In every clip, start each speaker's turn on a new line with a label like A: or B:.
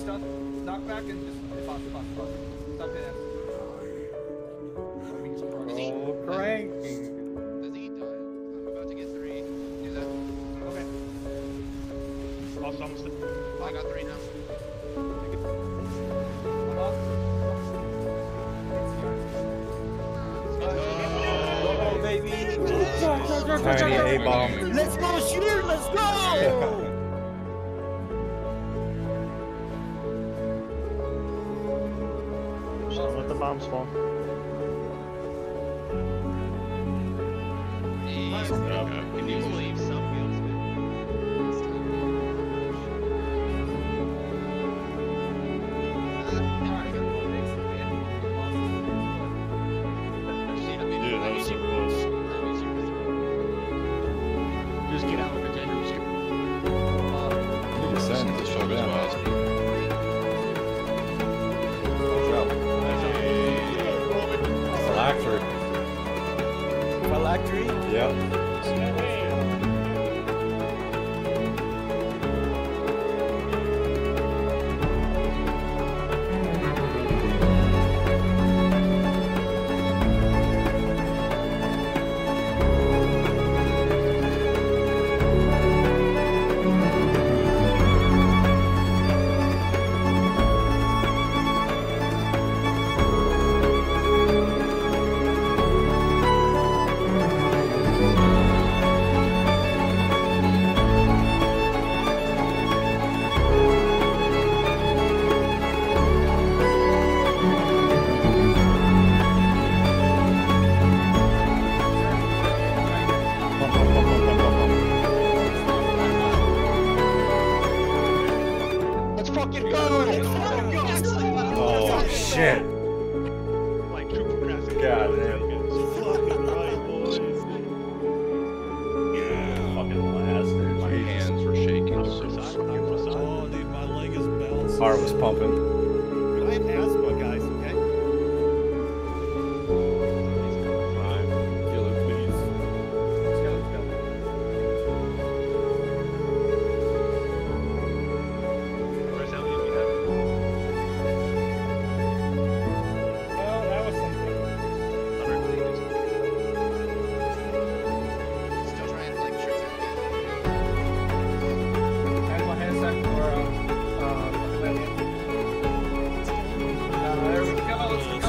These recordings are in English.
A: stuff. Knock back and just pause. Stop it.
B: Oh, cranking.
C: Does he die? I'm about to get 3. Do that.
A: Okay.
D: Also, almost.
C: Oh, I got 3 now.
B: Oh, baby.
E: Tiny A-bomb.
B: Let's go, Sheer. Let's go.
D: Just let the bombs fall.
C: Can you believe some wheels
D: Dude, that was so close. Just get out of the contenders.
B: Phylactery?
E: Yep.
D: Let's fucking go!
E: Oh, shit.
D: Like, true progressive.
E: God damn.
D: Fucking right, boys.
E: Fucking bastard.
C: My hands were shaking.
D: Oh, dude, my leg is bouncing.
E: Heart was pumping.
B: I have asthma, guys, okay?
E: Killer, please.
A: Let's go.
D: Where's how many we have?
A: Well, that was something.
D: 100 pages.
C: Still trying to like trick that
A: And my hand set for there we go. Let's go.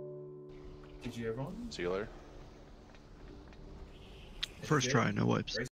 A: Did you, everyone?
F: See you later.
G: First try, no wipes.